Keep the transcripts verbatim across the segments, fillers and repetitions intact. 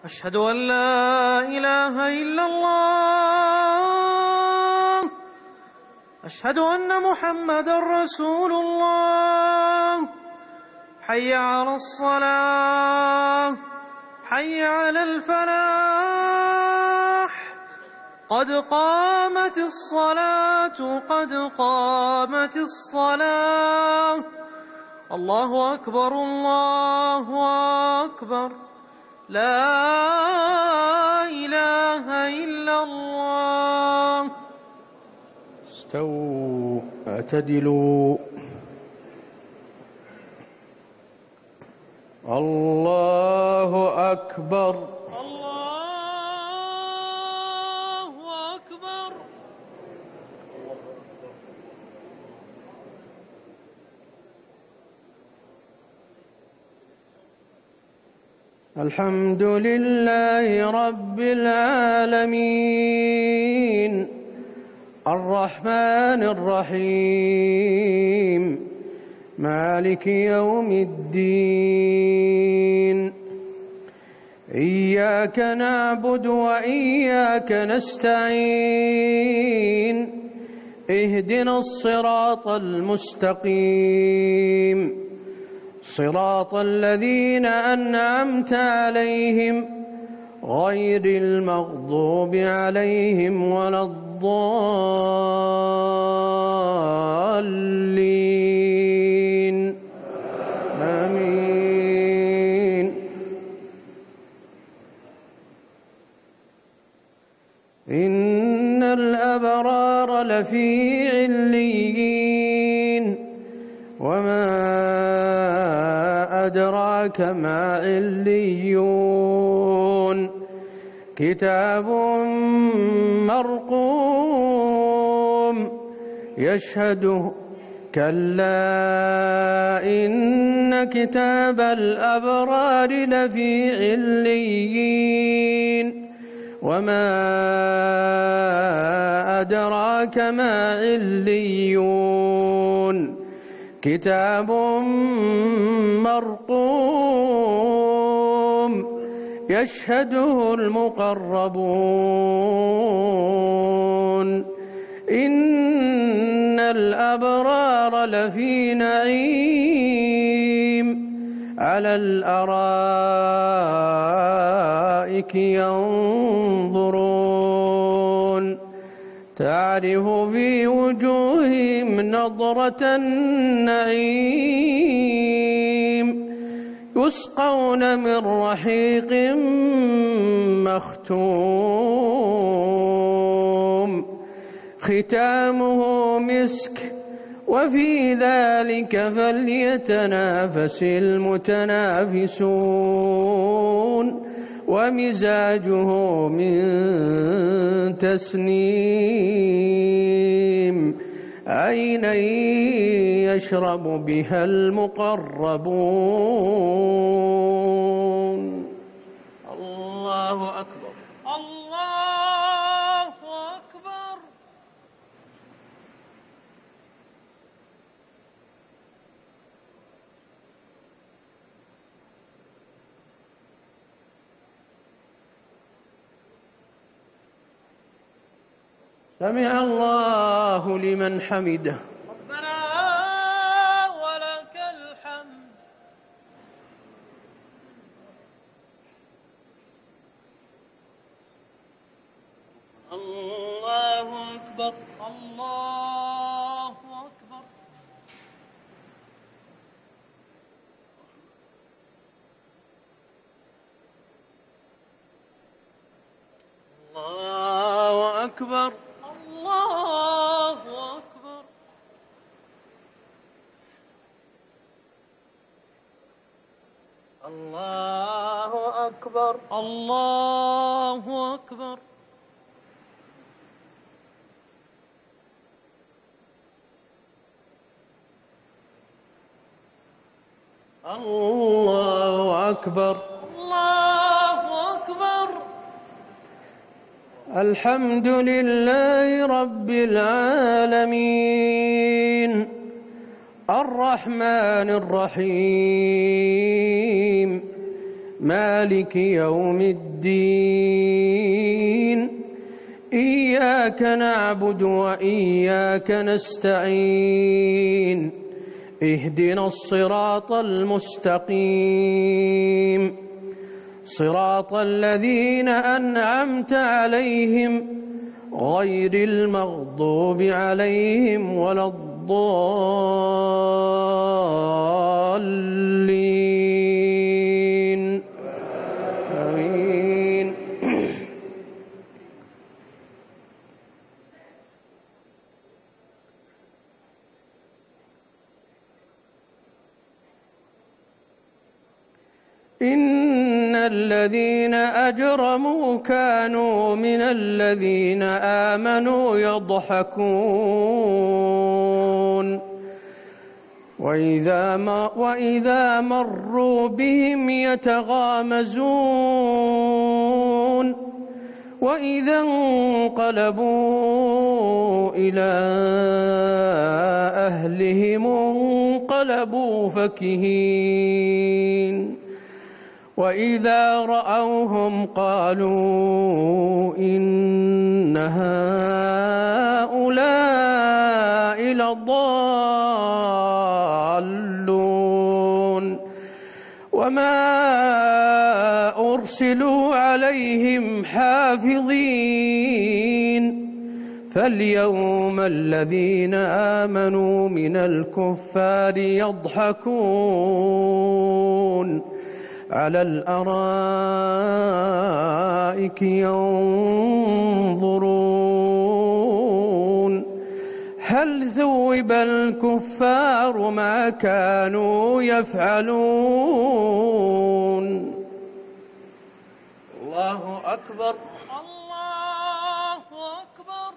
أشهد أن لا إله إلا الله. أشهد أن محمدًا رسول الله. حي على الصلاة، حي على الفلاح، قد قامت الصلاة، قد قامت الصلاة. الله أكبر، الله أكبر، لا إله إلا الله. استووا اعتدلوا. الله أكبر، الله أكبر. الحمد لله رب العالمين، الرحمن الرحيم، مالك يوم الدين. إياك نعبد وإياك نستعين، اهدنا الصراط المستقيم، صراط الذين أنعمت عليهم غير المغضوب عليهم ولا الضالين. آمين. إن الأبرار لفي عليين، وما أدراك ما عليون، كتاب مرقوم يشهده كلا إن كتاب الأبرار لفي عليين، وما أدراك ما عليون، كتاب مرقوم يشهده المقربون. إن الأبرار لفي نعيم، على الأرائك ينظرون، تعرف في وجوههم نضرة النعيم، يسقون من رحيق مختوم، ختامه مسك، وفي ذلك فليتنافس المتنافسون. ومزاجه من تسنيم، عينا يشرب بها المقربون. الله أكبر، الله أكبر. سمع الله لمن حمده. ربنا ولك الحمد. الله أكبر، الله أكبر. الله أكبر، الله أكبر. الله أكبر، الله أكبر. الله أكبر، الله أكبر. الحمد لله رب العالمين، الرحمن الرحيم، مالك يوم الدين إياك نعبد وإياك نستعين اهدنا الصراط المستقيم صراط الذين أنعمت عليهم غير المغضوب عليهم ولا الضالين آمين. إن الذين أجرموا كانوا من الذين آمنوا يضحكون وإذا, وإذا مروا بهم يتغامزون وإذا انقلبوا إلى أهلهم انقلبوا فكهين وإذا رأوهم قالوا إن هؤلاء لضالون وما أرسلوا عليهم حافظين فاليوم الذين آمنوا من الكفار يضحكون على الأرائك ينظرون هل ثوب الكفار ما كانوا يفعلون. الله أكبر. الله أكبر.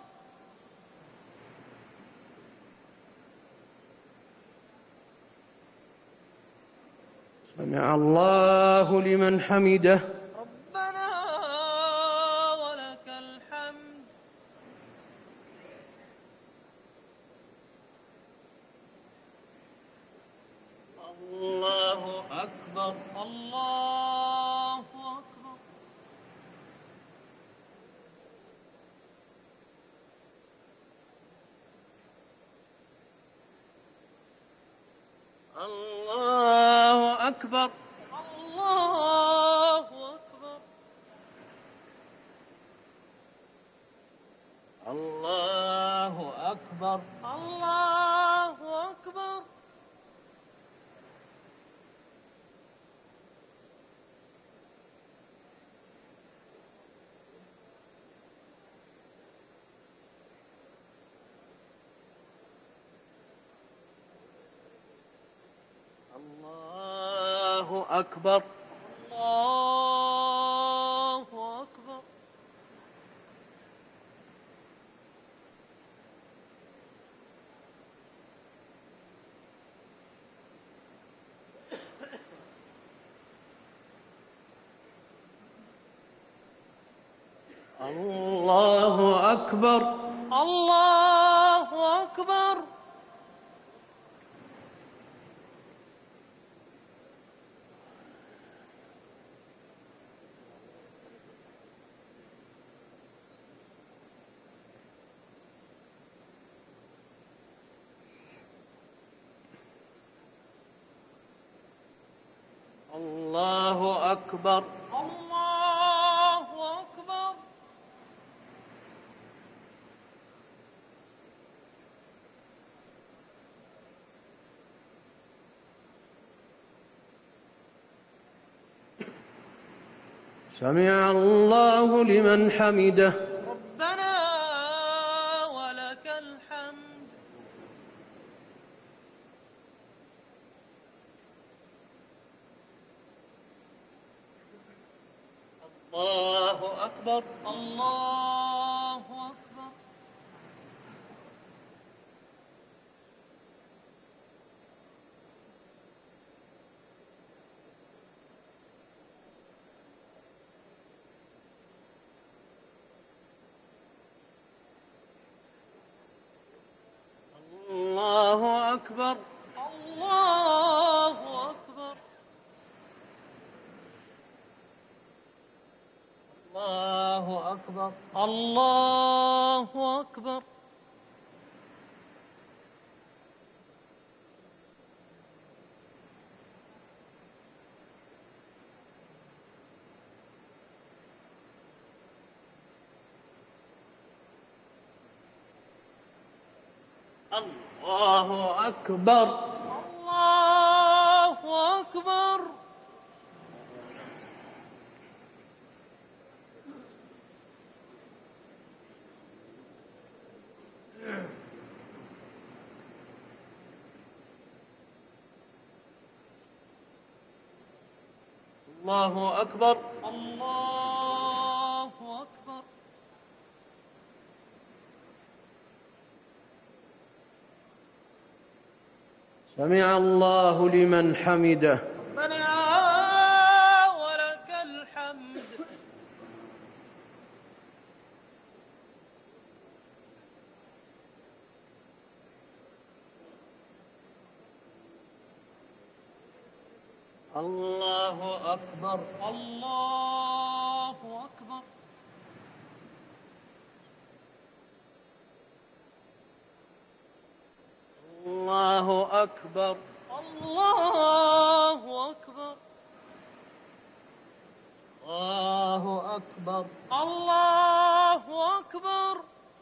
سمع الله لمن حمده. ربنا ولك الحمد. الله أكبر. الله أكبر. الله أكبر. الله أكبر. الله أكبر. الله أكبر. الله أكبر. الله أكبر. الله أكبر. الله أكبر. الله أكبر. الله أكبر. سمع الله لمن حمده. ربنا ولك الحمد. الله أكبر. الله أكبر. الله أكبر. الله أكبر. الله أكبر. الله أكبر. الله أكبر. الله أكبر. الله أكبر. الله أكبر. سمع الله لمن حمده. ربنا ولك الحمد. الله أكبر. الله أكبر. الله أكبر. الله أكبر. الله أكبر. الله أكبر.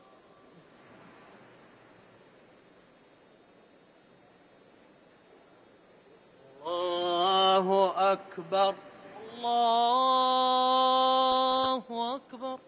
الله أكبر. الله أكبر.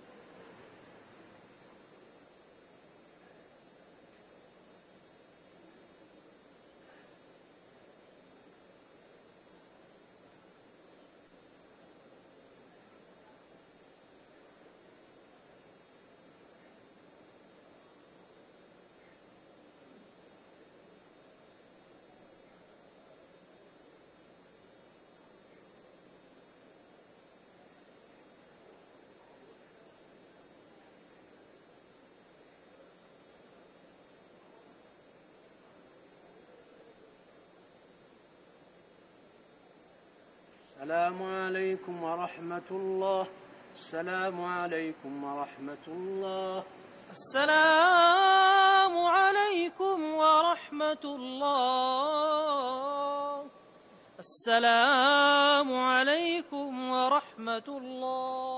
السلام عليكم ورحمة الله. السلام عليكم ورحمة الله. السلام عليكم ورحمة الله. السلام عليكم ورحمة الله.